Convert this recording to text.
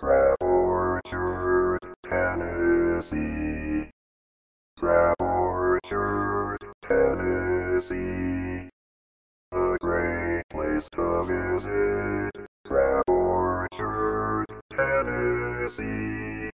Crab Orchard, Tennessee. Crab Orchard, Tennessee. A great place to visit. Crab Orchard, Tennessee.